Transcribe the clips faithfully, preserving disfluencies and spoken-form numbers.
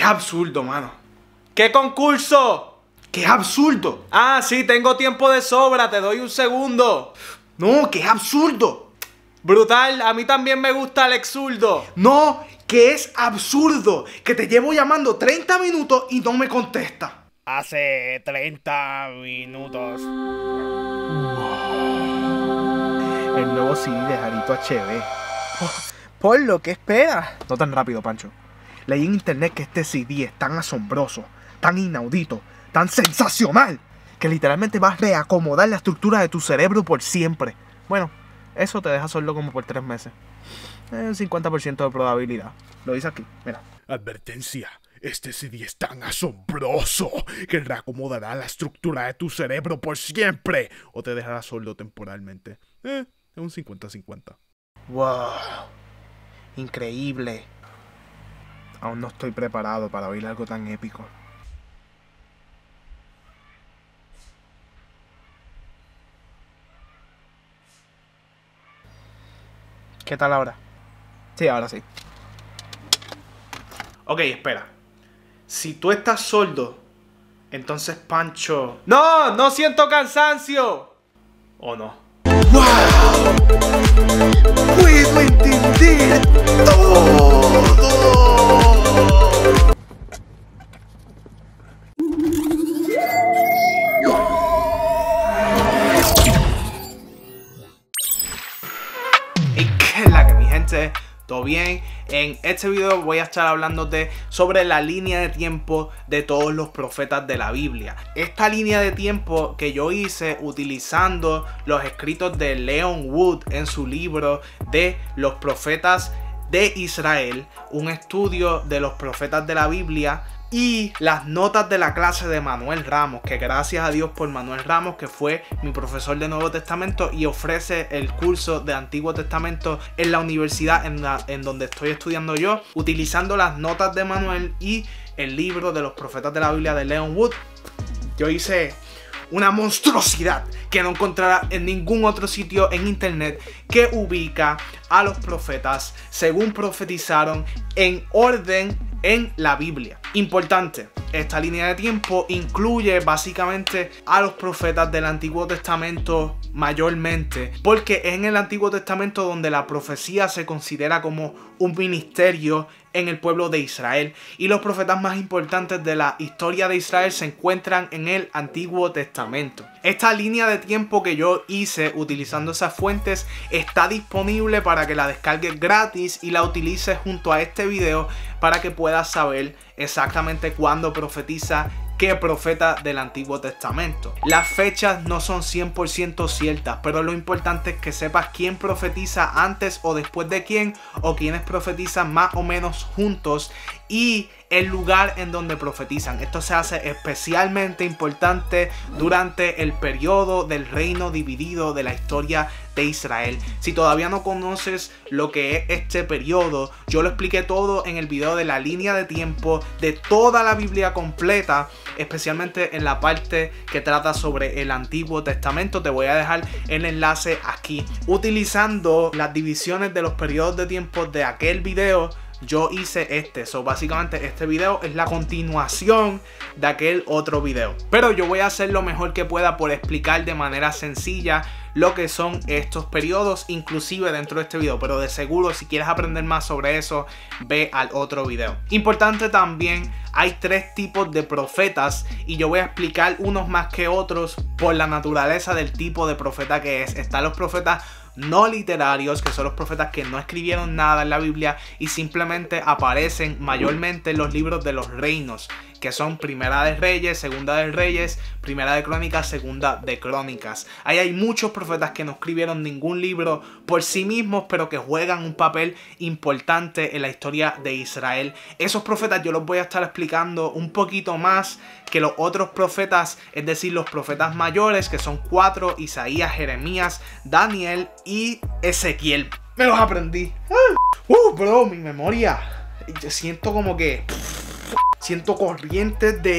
es absurdo, mano. ¿Qué concurso? Que es absurdo. Ah, sí, tengo tiempo de sobra, te doy un segundo. No, que es absurdo. Brutal, a mí también me gusta el exurdo. No, que es absurdo. Que te llevo llamando treinta minutos y no me contesta. Hace treinta minutos. El nuevo C D de Jarito H B. Oh, por lo que esperas. No tan rápido, Pancho. Leí en internet que este C D es tan asombroso, tan inaudito, tan sensacional, que literalmente va a reacomodar la estructura de tu cerebro por siempre. Bueno, eso te deja sordo como por tres meses. Un cincuenta por ciento de probabilidad. Lo dice aquí, mira. Advertencia. Este C D es tan asombroso que reacomodará la estructura de tu cerebro por siempre o te dejará sordo temporalmente. Eh, es un cincuenta cincuenta. Wow. Increíble. Aún no estoy preparado para oír algo tan épico. ¿Qué tal ahora? Sí, ahora sí. Ok, espera. Si tú estás sordo, entonces Pancho... ¡No! ¡No siento cansancio! ¿O no? ¡Wow! ¡Puedo entender todo! ¿Y qué es la que, mi gente? ¿Todo bien? En este video voy a estar hablándote sobre la línea de tiempo de todos los profetas de la Biblia. Esta línea de tiempo que yo hice utilizando los escritos de Leon Wood en su libro de los profetas de Israel, un estudio de los profetas de la Biblia, y las notas de la clase de Manuel Ramos, que gracias a Dios por Manuel Ramos, que fue mi profesor de Nuevo Testamento y ofrece el curso de Antiguo Testamento en la universidad en, la, en donde estoy estudiando yo, utilizando las notas de Manuel y el libro de los profetas de la Biblia de Leon Wood. Yo hice una monstruosidad que no encontrará en ningún otro sitio en internet, que ubica a los profetas según profetizaron en orden en la Biblia. Importante, esta línea de tiempo incluye básicamente a los profetas del Antiguo Testamento mayormente, porque es en el Antiguo Testamento donde la profecía se considera como un ministerio en el pueblo de Israel, y los profetas más importantes de la historia de Israel se encuentran en el Antiguo Testamento. Esta línea de tiempo que yo hice utilizando esas fuentes está disponible para que la descargues gratis y la utilices junto a este video para que puedas saber exactamente cuándo profetiza qué profeta del Antiguo Testamento. Las fechas no son cien por ciento ciertas, pero lo importante es que sepas quién profetiza antes o después de quién, o quiénes profetizan más o menos juntos, y el lugar en donde profetizan. Esto se hace especialmente importante durante el periodo del reino dividido de la historia de Israel. Si todavía no conoces lo que es este periodo, yo lo expliqué todo en el video de la línea de tiempo de toda la Biblia completa, especialmente en la parte que trata sobre el Antiguo Testamento. Te voy a dejar el enlace aquí. Utilizando las divisiones de los periodos de tiempo de aquel video, yo hice este. So, básicamente este video es la continuación de aquel otro video, pero yo voy a hacer lo mejor que pueda por explicar de manera sencilla lo que son estos periodos, inclusive dentro de este video. Pero de seguro, si quieres aprender más sobre eso, ve al otro video. Importante también, hay tres tipos de profetas y yo voy a explicar unos más que otros por la naturaleza del tipo de profeta que es. Están los profetas no literarios, que son los profetas que no escribieron nada en la Biblia y simplemente aparecen mayormente en los libros de los reinos, que son Primera de Reyes, Segunda de Reyes, Primera de Crónicas, Segunda de Crónicas. Ahí hay muchos profetas que no escribieron ningún libro por sí mismos, pero que juegan un papel importante en la historia de Israel. Esos profetas yo los voy a estar explicando un poquito más que los otros profetas, es decir, los profetas mayores, que son cuatro: Isaías, Jeremías, Daniel y Ezequiel. Me los aprendí. Uh, bro, mi memoria. Yo siento como que... Siento corrientes de,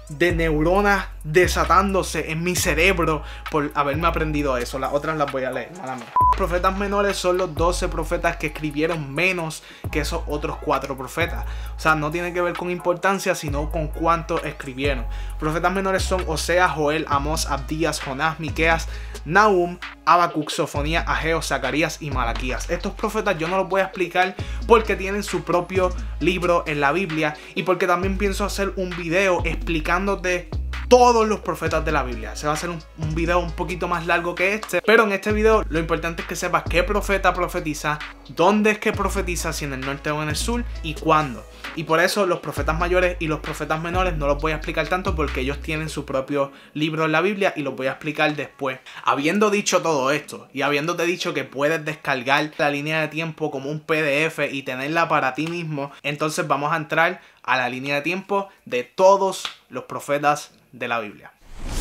de neuronas desatándose en mi cerebro por haberme aprendido eso. Las otras las voy a leer, mala mía. Los profetas menores son los doce profetas que escribieron menos que esos otros cuatro profetas. O sea, no tiene que ver con importancia, sino con cuánto escribieron. Profetas menores son Oseas, Joel, Amós, Abdías, Jonás, Miqueas, Nahum, Habacuc, Sofonía, Ageo, Zacarías y Malaquías. Estos profetas yo no los voy a explicar porque tienen su propio libro en la Biblia y porque también pienso hacer un video explicándote todos los profetas de la Biblia. Se va a hacer un, un video un poquito más largo que este, pero en este video lo importante es que sepas qué profeta profetiza, dónde es que profetiza, si en el norte o en el sur y cuándo. Y por eso los profetas mayores y los profetas menores no los voy a explicar tanto porque ellos tienen su propio libro en la Biblia y los voy a explicar después. Habiendo dicho todo esto y habiéndote dicho que puedes descargar la línea de tiempo como un P D F y tenerla para ti mismo, entonces vamos a entrar a la línea de tiempo de todos los profetas de la Biblia.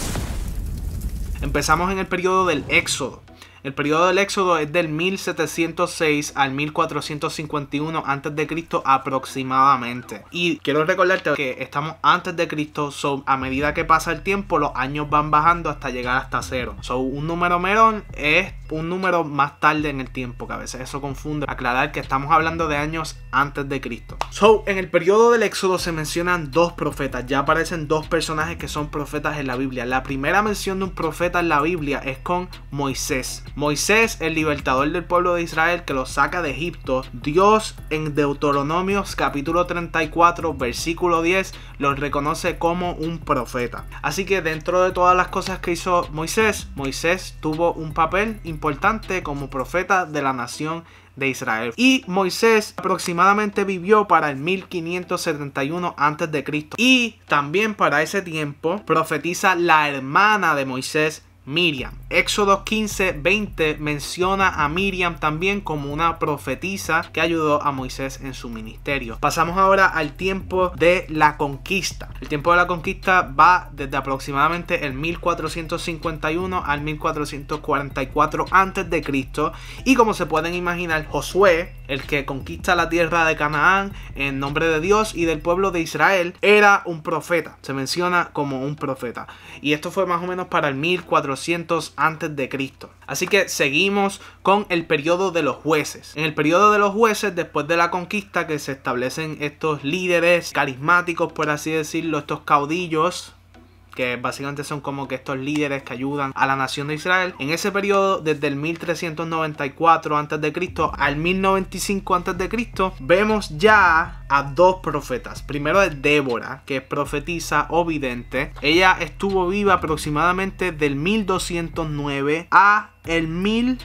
Empezamos en el periodo del Éxodo. El periodo del Éxodo es del mil setecientos seis al mil cuatrocientos cincuenta y uno antes de Cristo aproximadamente. Y quiero recordarte que estamos antes de Cristo, so a medida que pasa el tiempo los años van bajando hasta llegar hasta cero. So un número menor es un número más tarde en el tiempo, que a veces eso confunde. Aclarar que estamos hablando de años antes de Cristo. So en el periodo del Éxodo se mencionan dos profetas. Ya aparecen dos personajes que son profetas en la Biblia. La primera mención de un profeta en la Biblia es con Moisés. Moisés, el libertador del pueblo de Israel que lo saca de Egipto. Dios en Deuteronomios capítulo treinta y cuatro versículo diez lo reconoce como un profeta. Así que dentro de todas las cosas que hizo Moisés, Moisés tuvo un papel importante como profeta de la nación de Israel. Y Moisés aproximadamente vivió para el mil quinientos setenta y uno antes de Cristo. Y también para ese tiempo profetiza la hermana de Moisés, Miriam. Éxodo quince veinte menciona a Miriam también como una profetisa que ayudó a Moisés en su ministerio. Pasamos ahora al tiempo de la conquista. El tiempo de la conquista va desde aproximadamente el mil cuatrocientos cincuenta y uno al mil cuatrocientos cuarenta y cuatro antes de Cristo. Y como se pueden imaginar, Josué, el que conquista la tierra de Canaán en nombre de Dios y del pueblo de Israel, era un profeta. Se menciona como un profeta. Y esto fue más o menos para el mil cuatrocientos antes de Cristo. Así que seguimos con el periodo de los jueces. En el periodo de los jueces, después de la conquista, que se establecen estos líderes carismáticos, por así decirlo, estos caudillos, que básicamente son como que estos líderes que ayudan a la nación de Israel. En ese periodo, desde el mil trescientos noventa y cuatro antes de Cristo al mil noventa y cinco antes de Cristo, vemos ya a dos profetas. Primero es Débora, que es profetisa o vidente. Ella estuvo viva aproximadamente del mil doscientos nueve a el mil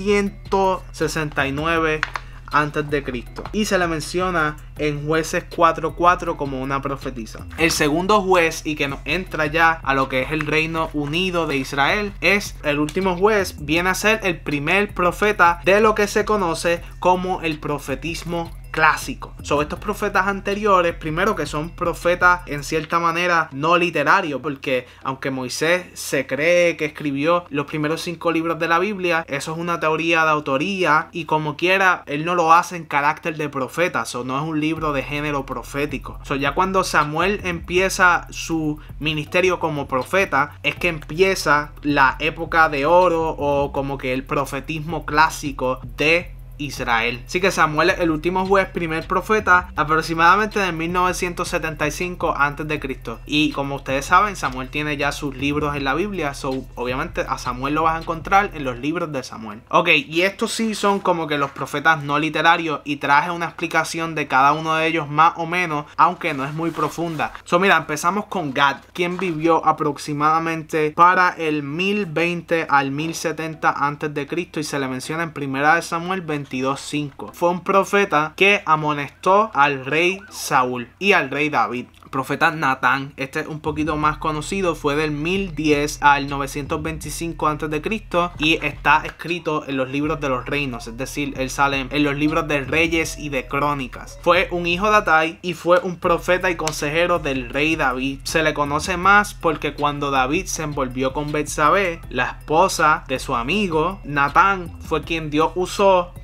ciento sesenta y nueve antes de Cristo, y se le menciona en Jueces cuatro cuatro como una profetisa. El segundo juez, y que nos entra ya a lo que es el Reino Unido de Israel, es el último juez. Viene a ser el primer profeta de lo que se conoce como el profetismo clásico. Sobre estos profetas anteriores, primero que son profetas en cierta manera no literarios, porque aunque Moisés se cree que escribió los primeros cinco libros de la Biblia, eso es una teoría de autoría y como quiera, él no lo hace en carácter de profeta, o no es un libro de género profético. So, ya cuando Samuel empieza su ministerio como profeta, es que empieza la época de oro o como que el profetismo clásico de Israel. Así que Samuel es el último juez, primer profeta, aproximadamente de mil novecientos setenta y cinco antes de Cristo. Y como ustedes saben, Samuel tiene ya sus libros en la Biblia, so obviamente a Samuel lo vas a encontrar en los libros de Samuel. Ok, y estos sí son como que los profetas no literarios, y traje una explicación de cada uno de ellos más o menos, aunque no es muy profunda. So mira, empezamos con Gad, quien vivió aproximadamente para el mil veinte al mil setenta antes de Cristo, y se le menciona en primera de Samuel veintidós cinco. Fue un profeta que amonestó al rey Saúl y al rey David. Profeta Natán, este es un poquito más conocido, fue del mil diez al novecientos veinticinco antes de Cristo y está escrito en los libros de los reinos, es decir, él sale en los libros de Reyes y de Crónicas. Fue un hijo de Atai y fue un profeta y consejero del rey David. Se le conoce más porque cuando David se envolvió con Betsabé, la esposa de su amigo, Natán fue quien Dios usó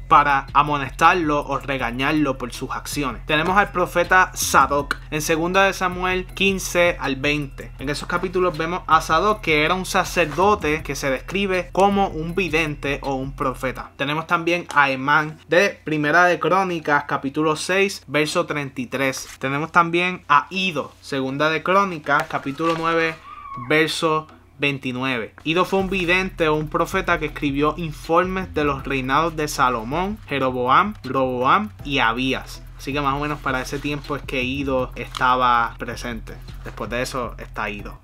para amonestarlo o regañarlo por sus acciones. Tenemos al profeta Sadoc en segunda de Samuel quince al veinte. En esos capítulos vemos a Sadoc, que era un sacerdote que se describe como un vidente o un profeta. Tenemos también a Emán de primera de Crónicas capítulo seis verso treinta y tres. Tenemos también a Ido, segunda de Crónicas capítulo nueve verso veintinueve. Ido fue un vidente o un profeta que escribió informes de los reinados de Salomón, Jeroboam, Roboam y Abías. Así que más o menos para ese tiempo es que Ido estaba presente. Después de eso está Ido.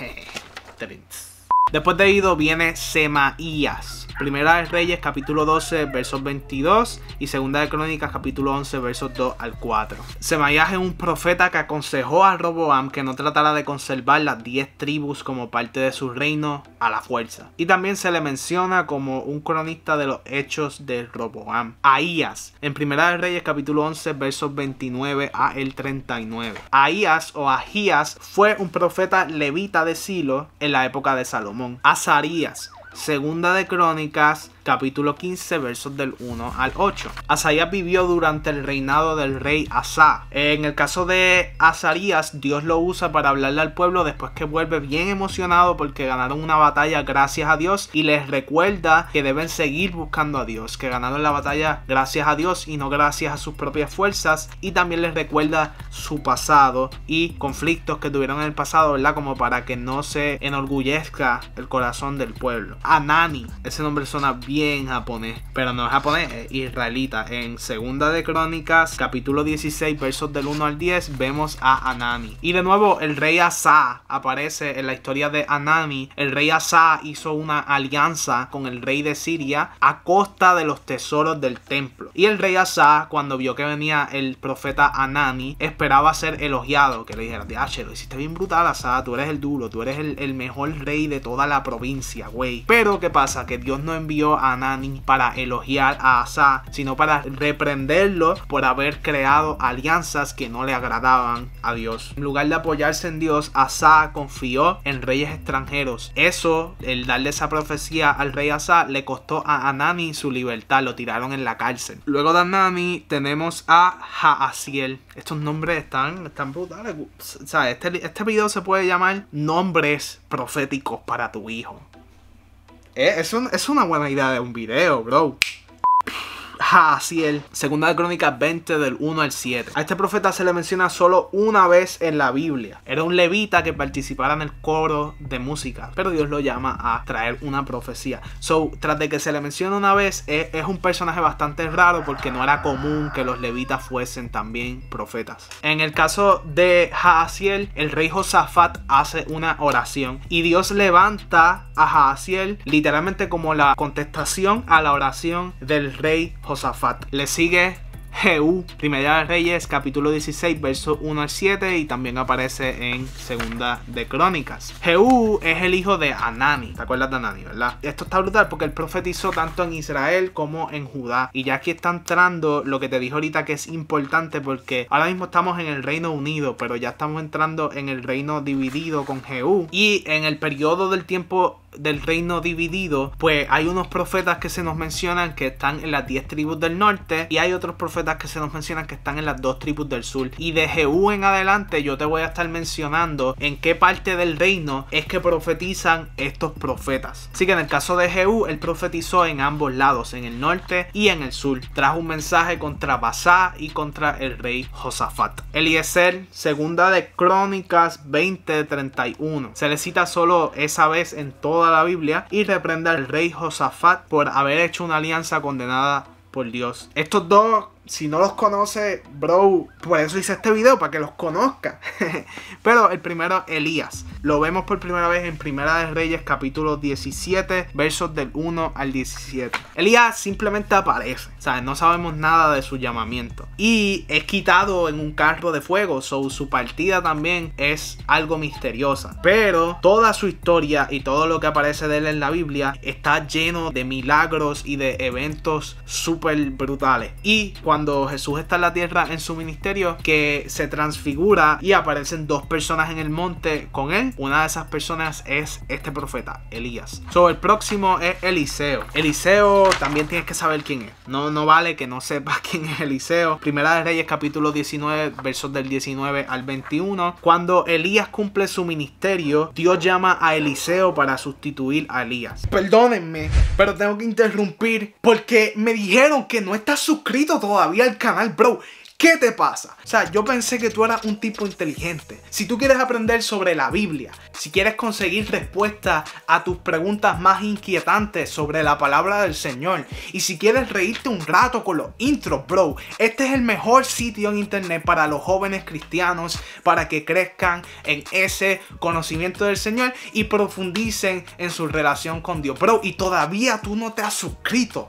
Después de Ido viene Semaías. Primera de Reyes capítulo doce versos veintidós y Segunda de Crónicas capítulo once versos dos al cuatro. Semaías es un profeta que aconsejó a Roboam que no tratara de conservar las diez tribus como parte de su reino a la fuerza. Y también se le menciona como un cronista de los hechos de Roboam. Ahías, en Primera de Reyes capítulo once versos veintinueve a el treinta y nueve. Ahías o Ahías fue un profeta levita de Silo en la época de Salomón. Azarías, Segunda de Crónicas, capítulo quince, versos del uno al ocho. Azarías vivió durante el reinado del rey Asa. En el caso de Azarías, Dios lo usa para hablarle al pueblo después que vuelve bien emocionado porque ganaron una batalla gracias a Dios, y les recuerda que deben seguir buscando a Dios, que ganaron la batalla gracias a Dios y no gracias a sus propias fuerzas, y también les recuerda su pasado y conflictos que tuvieron en el pasado, ¿verdad? Como para que no se enorgullezca el corazón del pueblo. Anani, ese nombre suena bien japonés, pero no es japonés, es israelita. En Segunda de Crónicas, capítulo dieciséis, versos del uno al diez, vemos a Anani. Y de nuevo, el rey Asa aparece en la historia de Anani. El rey Asa hizo una alianza con el rey de Siria a costa de los tesoros del templo. Y el rey Asa, cuando vio que venía el profeta Anani, esperaba ser elogiado, que le dijera: "Diache, lo hiciste bien brutal, Asa, tú eres el duro, tú eres el, el mejor rey de toda la provincia, güey". Pero ¿qué pasa? Que Dios no envió a Anani para elogiar a Asa, sino para reprenderlo por haber creado alianzas que no le agradaban a Dios. En lugar de apoyarse en Dios, Asa confió en reyes extranjeros. Eso, el darle esa profecía al rey Asa, le costó a Anani su libertad, lo tiraron en la cárcel. Luego de Anani tenemos a Jaasiel. Estos nombres están, están brutales. O sea, este, este video se puede llamar Nombres Proféticos para tu hijo. Es, un, es una buena idea de un video, bro. Jaasiel, Segunda de Crónicas veinte del uno al siete. A este profeta se le menciona solo una vez en la Biblia. Era un levita que participara en el coro de música, pero Dios lo llama a traer una profecía. So, tras de que se le menciona una vez, es, es un personaje bastante raro porque no era común que los levitas fuesen también profetas. En el caso de Jaasiel, el rey Josafat hace una oración y Dios levanta a Jaasiel literalmente como la contestación a la oración del rey Josafat. Le sigue Jehú, Primera de Reyes, capítulo dieciséis, versos uno al siete, y también aparece en Segunda de Crónicas. Jehú es el hijo de Anani. ¿Te acuerdas de Anani, verdad? Esto está brutal porque él profetizó tanto en Israel como en Judá. Y ya aquí está entrando lo que te dije ahorita, que es importante, porque ahora mismo estamos en el Reino Unido, pero ya estamos entrando en el reino dividido con Jehú. Y en el periodo del tiempo del reino dividido, pues hay unos profetas que se nos mencionan que están en las diez tribus del norte, y hay otros profetas que se nos mencionan que están en las dos tribus del sur. Y de Jehú en adelante yo te voy a estar mencionando en qué parte del reino es que profetizan estos profetas. Así que en el caso de Jehú, él profetizó en ambos lados, en el norte y en el sur. Trajo un mensaje contra Basá y contra el rey Josafat. Eliezer, Segunda de Crónicas veinte treinta y uno. Se le cita solo esa vez en toda la Biblia y reprende al rey Josafat por haber hecho una alianza condenada por Dios. Estos dos, si no los conoce, bro, por eso hice este video, para que los conozca. Pero el primero, Elías. Lo vemos por primera vez en Primera de Reyes, capítulo diecisiete, versos del uno al diecisiete. Elías simplemente aparece. O sea, no sabemos nada de su llamamiento. Y es quitado en un carro de fuego. So, su partida también es algo misteriosa. Pero toda su historia y todo lo que aparece de él en la Biblia está lleno de milagros y de eventos súper brutales. Y cuando cuando Jesús está en la tierra en su ministerio, que se transfigura y aparecen dos personas en el monte con él. Una de esas personas es este profeta, Elías. So, el próximo es Eliseo. Eliseo también tienes que saber quién es. No, no vale que no sepas quién es Eliseo. Primera de Reyes capítulo diecinueve, versos del diecinueve al veintiuno. Cuando Elías cumple su ministerio, Dios llama a Eliseo para sustituir a Elías. Perdónenme, pero tengo que interrumpir porque me dijeron que no estás suscrito todavía al canal, bro. ¿Qué te pasa? O sea, yo pensé que tú eras un tipo inteligente. Si tú quieres aprender sobre la Biblia, si quieres conseguir respuestas a tus preguntas más inquietantes sobre la palabra del Señor, y si quieres reírte un rato con los intros, bro, este es el mejor sitio en internet para los jóvenes cristianos, para que crezcan en ese conocimiento del Señor y profundicen en su relación con Dios. Bro, y todavía tú no te has suscrito.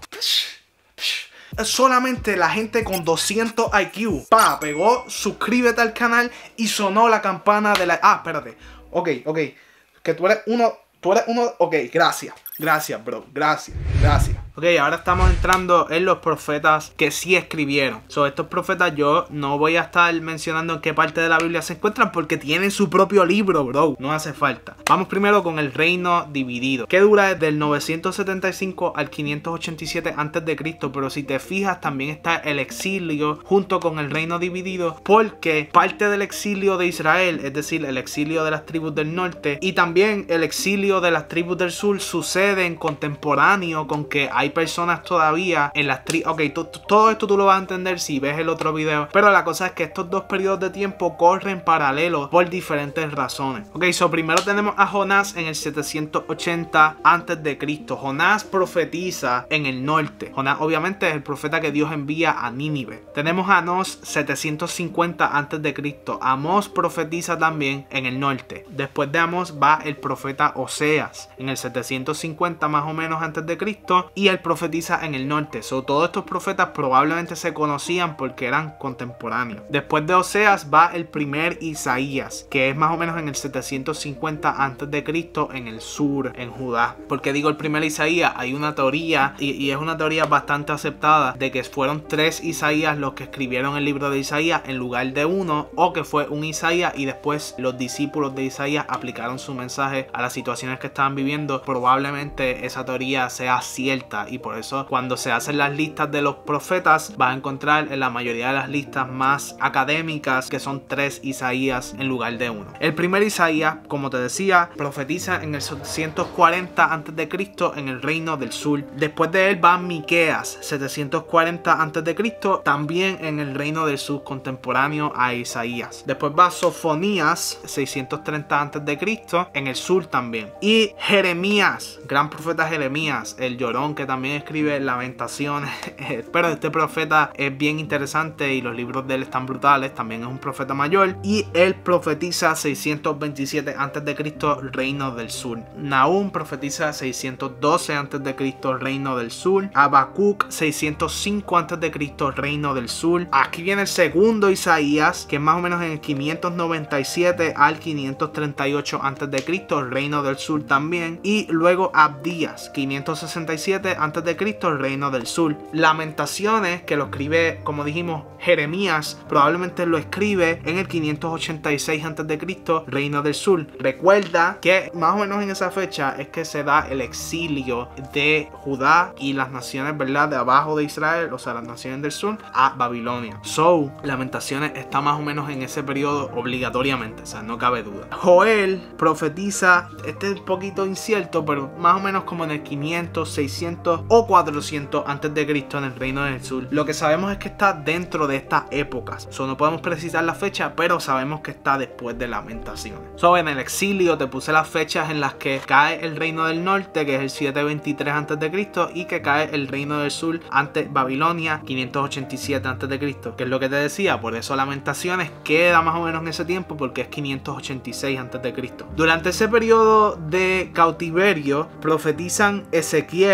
Solamente la gente con doscientos I Q, pa, pegó suscríbete al canal y sonó la campana de la... Ah, espérate. Ok, ok. Que tú eres uno... Tú eres uno... Ok, gracias. Gracias, bro. Gracias. Gracias. Ok, ahora estamos entrando en los profetas que sí escribieron. Sobre estos profetas yo no voy a estar mencionando en qué parte de la Biblia se encuentran porque tienen su propio libro, bro. No hace falta. Vamos primero con el reino dividido, que dura desde el novecientos setenta y cinco al quinientos ochenta y siete antes de Cristo. Pero si te fijas, también está el exilio junto con el reino dividido, porque parte del exilio de Israel, es decir, el exilio de las tribus del norte y también el exilio de las tribus del sur, sucede en contemporáneo con que hay personas todavía en las tribus. Ok, todo esto tú lo vas a entender si ves el otro video, pero la cosa es que estos dos periodos de tiempo corren paralelos por diferentes razones. Ok, so primero tenemos a Jonás en el setecientos ochenta antes de Cristo. Jonás profetiza en el norte. Jonás obviamente es el profeta que Dios envía a Nínive. Tenemos a Amós setecientos cincuenta antes de Cristo. Amós profetiza también en el norte. Después de Amós va el profeta Oseas en el setecientos cincuenta más o menos antes de Cristo, y él profetiza en el norte. So, todos estos profetas probablemente se conocían porque eran contemporáneos. Después de Oseas va el primer Isaías, que es más o menos en el setecientos cincuenta antes de Cristo en el sur, en Judá. Porque digo el primer Isaías, hay una teoría y, y es una teoría bastante aceptada de que fueron tres Isaías los que escribieron el libro de Isaías en lugar de uno, o que fue un Isaías y después los discípulos de Isaías aplicaron su mensaje a las situaciones que estaban viviendo. Probablemente esa teoría sea cierta y por eso cuando se hacen las listas de los profetas vas a encontrar en la mayoría de las listas más académicas que son tres Isaías en lugar de uno. El primer Isaías, como te decía, profetiza en el setecientos cuarenta antes de Cristo en el reino del sur. Después de él va Miqueas setecientos cuarenta antes de Cristo también en el reino del sur, contemporáneo a Isaías. Después va Sofonías seiscientos treinta antes de Cristo en el sur también. Y Jeremías, gran profeta Jeremías, el llorón que también escribe Lamentaciones. Pero este profeta es bien interesante y los libros de él están brutales. También es un profeta mayor y él profetiza seiscientos veintisiete antes de Cristo, reino del sur. Nahum profetiza seiscientos doce antes de Cristo, reino del sur. Habacuc seiscientos cinco antes de Cristo, reino del sur. Aquí viene el segundo Isaías, que es más o menos en el quinientos noventa y siete al quinientos treinta y ocho antes de Cristo, reino del sur también. Y luego Abdías quinientos sesenta y siete antes de Cristo, reino del sur. Lamentaciones, que lo escribe, como dijimos, Jeremías, probablemente lo escribe en el quinientos ochenta y seis antes de Cristo, reino del sur. Recuerda que más o menos en esa fecha es que se da el exilio de Judá y las naciones, ¿verdad?, de abajo de Israel, o sea, las naciones del sur, a Babilonia. So, Lamentaciones está más o menos en ese periodo obligatoriamente, o sea, no cabe duda. Joel profetiza, este es un poquito incierto, pero más o menos como en el quinientos, seiscientos o cuatrocientos antes de Cristo en el reino del sur. Lo que sabemos es que está dentro de estas épocas. So, no podemos precisar la fecha, pero sabemos que está después de Lamentaciones. So, en el exilio te puse las fechas en las que cae el reino del norte, que es el setecientos veintitrés antes de Cristo, y que cae el reino del sur ante Babilonia, quinientos ochenta y siete antes de Cristo, que es lo que te decía. Por eso Lamentaciones queda más o menos en ese tiempo, porque es quinientos ochenta y seis antes de Cristo. Durante ese periodo de cautiverio profetizan Ezequiel en el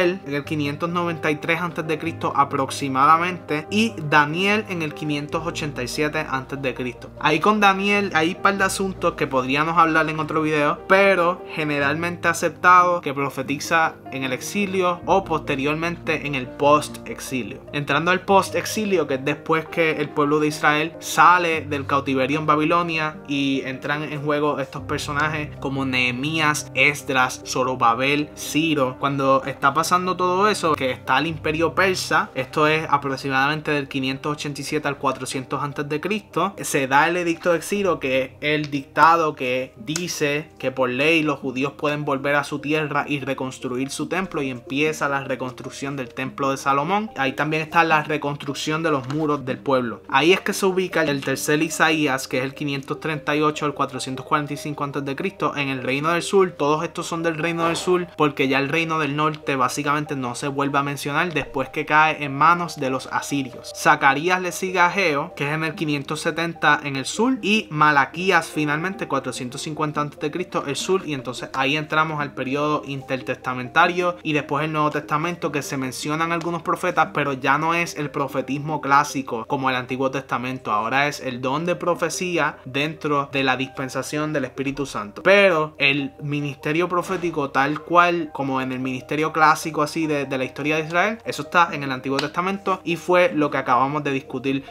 el quinientos noventa y tres antes de Cristo aproximadamente, y Daniel en el quinientos ochenta y siete antes de Cristo. Ahí con Daniel hay un par de asuntos que podríamos hablar en otro video, pero generalmente aceptado que profetiza en el exilio o posteriormente en el post-exilio. Entrando al post-exilio, que es después que el pueblo de Israel sale del cautiverio en Babilonia y entran en juego estos personajes como Nehemías, Esdras, Zorobabel, Ciro. Cuando está pasando todo eso, que está el imperio persa, esto es aproximadamente del quinientos ochenta y siete al cuatrocientos antes de Cristo, se da el edicto de Ciro, que es el dictado que dice que por ley los judíos pueden volver a su tierra y reconstruir su templo, y empieza la reconstrucción del templo de Salomón. Ahí también está la reconstrucción de los muros del pueblo. Ahí es que se ubica el tercer Isaías, que es el quinientos treinta y ocho al cuatrocientos cuarenta y cinco antes de Cristo, en el reino del sur. Todos estos son del reino del sur porque ya el reino del norte básicamente no se vuelve a mencionar después que cae en manos de los asirios. Zacarías le sigue a Ageo, que es en el quinientos setenta en el sur, y Malaquías finalmente cuatrocientos cincuenta antes de Cristo el sur, y entonces ahí entramos al periodo intertestamentario y después el Nuevo Testamento, que se mencionan algunos profetas, pero ya no es el profetismo clásico como el Antiguo Testamento. Ahora es el don de profecía dentro de la dispensación del Espíritu Santo. Pero el ministerio profético tal cual como en el ministerio clásico así de, de la historia de Israel, eso está en el Antiguo Testamento, y fue lo que acabamos de discutir.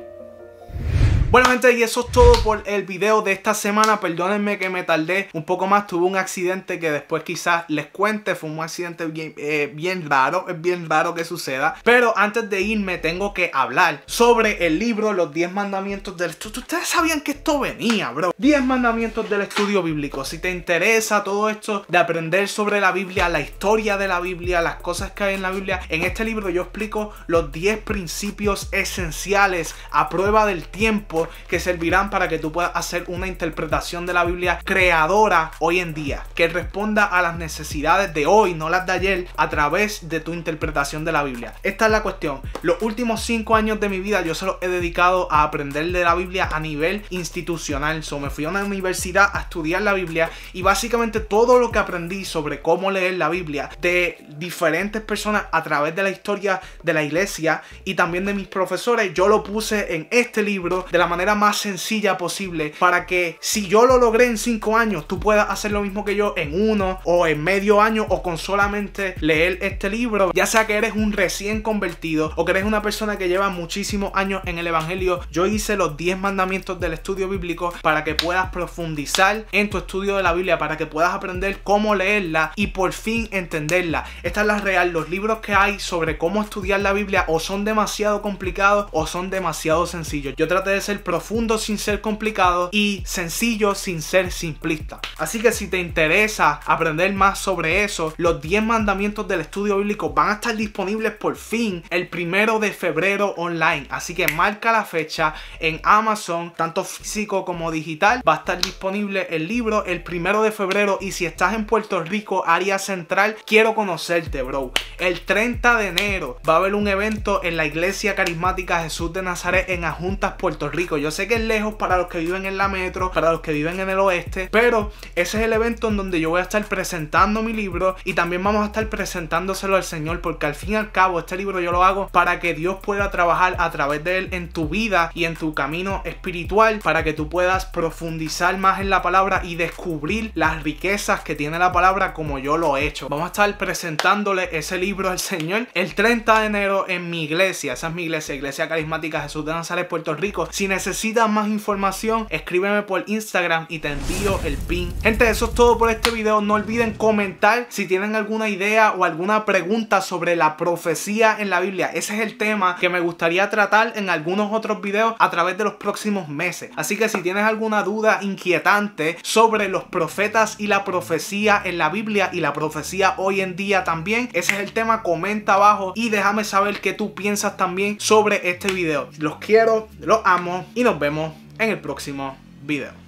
Bueno, gente, y eso es todo por el video de esta semana. Perdónenme que me tardé un poco más. Tuve un accidente que después quizás les cuente. Fue un accidente bien, eh, bien raro. Es bien raro que suceda. Pero antes de irme tengo que hablar sobre el libro Los diez mandamientos del estudio. Ustedes sabían que esto venía, bro. diez mandamientos del estudio bíblico. Si te interesa todo esto de aprender sobre la Biblia, la historia de la Biblia, las cosas que hay en la Biblia, en este libro yo explico los diez principios esenciales a prueba del tiempo que servirán para que tú puedas hacer una interpretación de la Biblia creadora hoy en día, que responda a las necesidades de hoy, no las de ayer, a través de tu interpretación de la Biblia. Esta es la cuestión. Los últimos cinco años de mi vida yo se los he dedicado a aprender de la Biblia a nivel institucional. So, me fui a una universidad a estudiar la Biblia, y básicamente todo lo que aprendí sobre cómo leer la Biblia de diferentes personas a través de la historia de la iglesia y también de mis profesores, yo lo puse en este libro de la manera más sencilla posible, para que si yo lo logré en cinco años, tú puedas hacer lo mismo que yo en uno o en medio año, o con solamente leer este libro. Ya sea que eres un recién convertido o que eres una persona que lleva muchísimos años en el evangelio, yo hice los diez mandamientos del estudio bíblico para que puedas profundizar en tu estudio de la Biblia, para que puedas aprender cómo leerla y por fin entenderla. Esta es la real. Los libros que hay sobre cómo estudiar la Biblia o son demasiado complicados o son demasiado sencillos. Yo traté de ser profundo sin ser complicado y sencillo sin ser simplista. Así que si te interesa aprender más sobre eso, los diez mandamientos del estudio bíblico van a estar disponibles por fin el primero de febrero online. Así que marca la fecha en Amazon, tanto físico como digital. Va a estar disponible el libro el primero de febrero, y si estás en Puerto Rico, área central, quiero conocerte, bro. El treinta de enero va a haber un evento en la Iglesia Carismática Jesús de Nazaret en Adjuntas, Puerto Rico. Yo sé que es lejos para los que viven en la metro, para los que viven en el oeste, pero ese es el evento en donde yo voy a estar presentando mi libro, y también vamos a estar presentándoselo al Señor, porque al fin y al cabo este libro yo lo hago para que Dios pueda trabajar a través de él en tu vida y en tu camino espiritual, para que tú puedas profundizar más en la palabra y descubrir las riquezas que tiene la palabra como yo lo he hecho. Vamos a estar presentándole ese libro al Señor el treinta de enero en mi iglesia. Esa es mi iglesia, Iglesia Carismática Jesús de Nazaret, Puerto Rico. Si necesitas más información, escríbeme por Instagram y te envío el pin. Gente, eso es todo por este video. No olviden comentar si tienen alguna idea o alguna pregunta sobre la profecía en la Biblia. Ese es el tema que me gustaría tratar en algunos otros videos a través de los próximos meses. Así que si tienes alguna duda inquietante sobre los profetas y la profecía en la Biblia y la profecía hoy en día también, ese es el tema. Comenta abajo y déjame saber qué tú piensas también sobre este video. Los quiero, los amo y nos vemos en el próximo video.